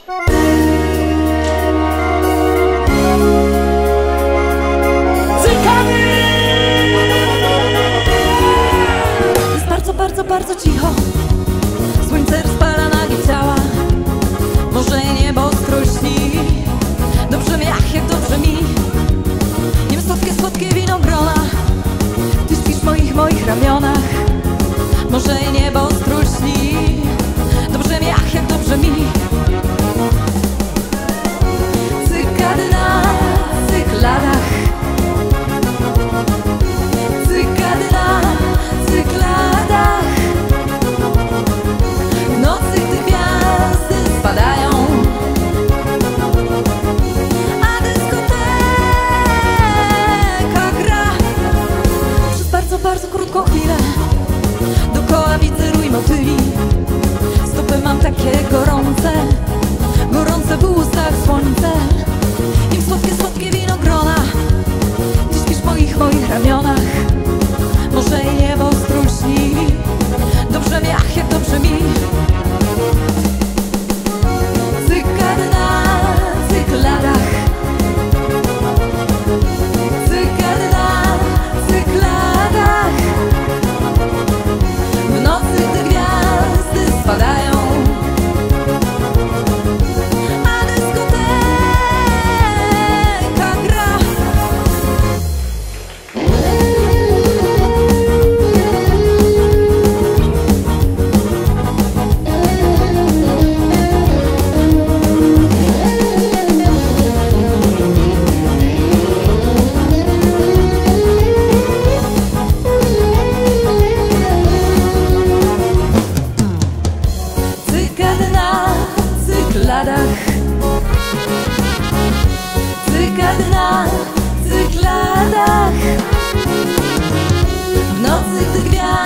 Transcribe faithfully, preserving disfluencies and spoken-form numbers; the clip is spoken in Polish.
Jest bardzo, bardzo, bardzo cicho. Słońce rozpala nagie ciała. Może niebo strości. Dobrze mi, ach, jak dobrze mi. Jem słodkie, słodkie winogrona. Ty śpisz w moich, moich ramionach. Może niebo strości. Dobrze mi, ach, jak dobrze mi. Cykady na cykladach. Cykady na cykladach. W nocy, gdy gwiazdy spadają, a dyskoteka gra. Przez bardzo, bardzo krótką chwilę dookoła widzę rój motyli. Stopy mam takie gorące, gorące w ustach słońce. Im słodkie, słodkie winogrona. Ty śpisz w moich, moich ramionach. Może i niebo struśni. Dobrze mi, ach, jak dobrze mi. Cykady na cykladach. Cykady na cykladach. W nocy, gdy gwiazdy spadają, a dyskoteka gra. Cykady na cykladach. Cykady na cykladach. W nocy, gdy gwiazdy